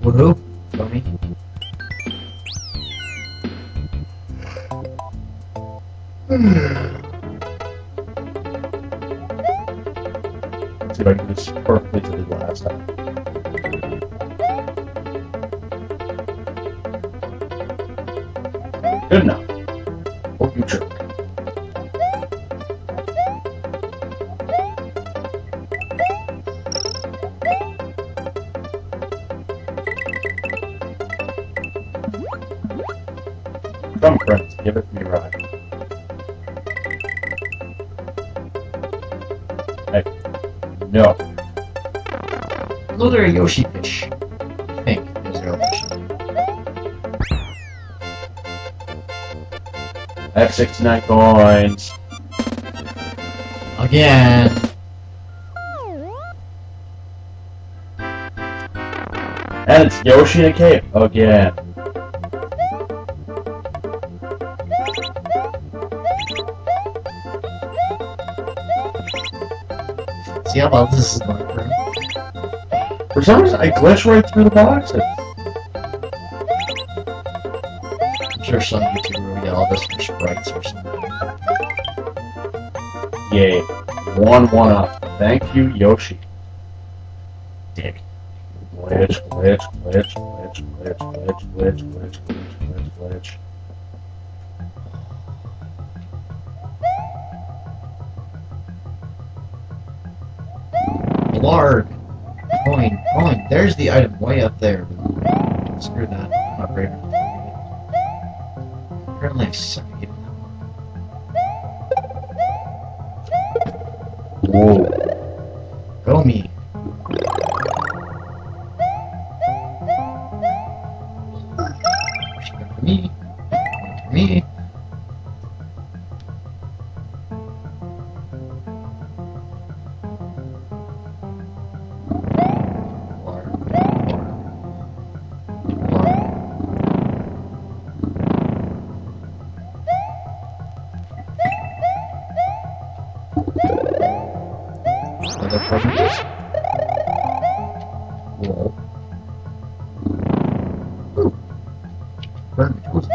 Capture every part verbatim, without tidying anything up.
Woohoo! Show me. Let's see if I can do this perfectly to the last time. Good enough. Oh, you jerk. Come, friends, give it to me right. Hey, no. Those are Yoshi fish. I think those are Yoshi. I have sixty-nine coins. Again. And it's Yoshi in a cave again. See how well this is going for him? For some reason, I glitched right through the boxes. I'm sure some YouTuber will get all this for sprites or something. Yay. One one up. Thank you, Yoshi. Dick. Glitch, glitch, glitch, glitch, glitch, glitch, glitch, glitch, glitch, glitch, glitch. Larg. Coin. Coin. There's the item way up there. Screw that. I'm not brave enough to read it. Apparently I suck at getting that one. Whoa. Go me. One for me. One for me. Other programs? Whoa. Ooh. Burn me tools.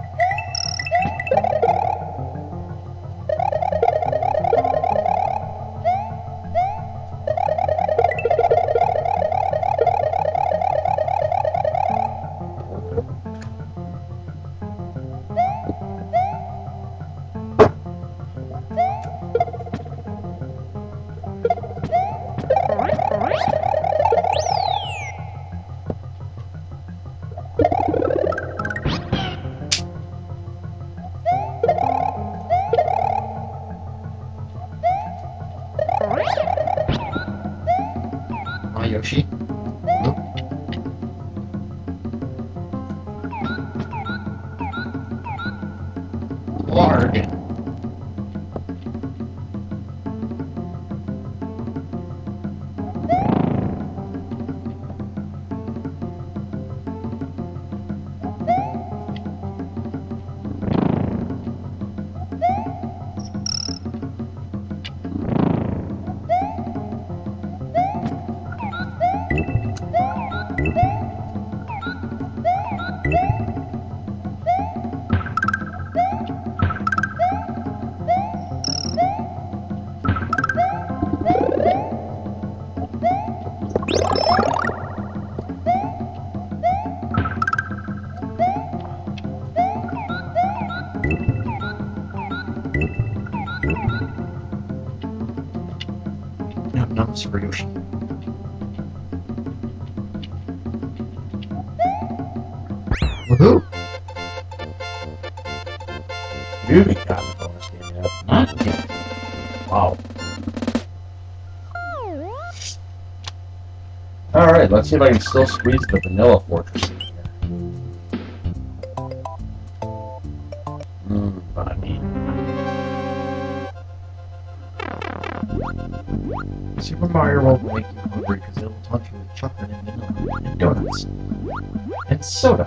Hi, Yoshi. Nope. Larg. Num nums for Yoshi. Woohoo! You haven't gotten the bonus game yet. Not yet. Wow. Alright, let's see if I can still squeeze the vanilla fortress in here. Mmm, I mean. Super Mario World will make you hungry because it'll taunt you with chocolate and vanilla and donuts and soda.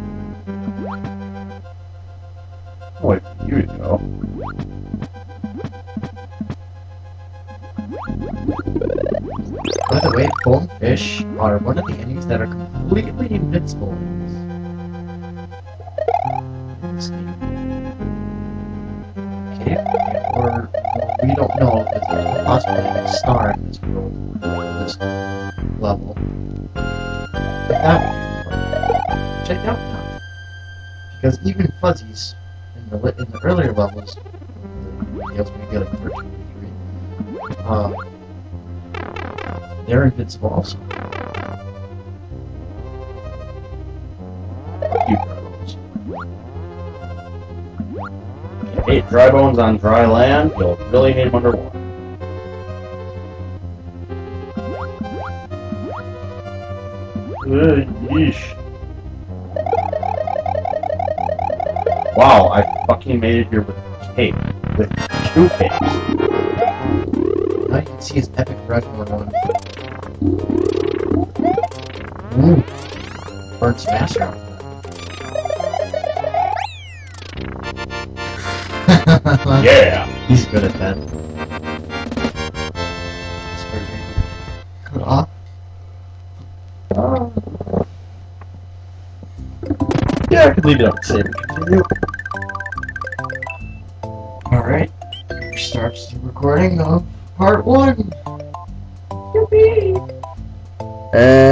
Wait for you to go. By the way, bonefish are one of the enemies that are completely invincible in this game. Okay, or well, we don't know if there's possibly a star in this world, this level. But that would be fun. Check out now. Because even fuzzies in the in the earlier levels, the else we get a thirteen degree, um, they're invincible also. You bros. If you hate dry bones on dry land, you'll really hate them underwater. Uh, yeesh. Wow, I fucking made it here with tape. With two tapes. Now you can see his epic Rushmore one. Ooh. Burnt Smasher out there. Yeah! He's good at that. Aw. Yeah, I could leave it up to save and continue. Alright. Here starts the recording of part one. Yippee! And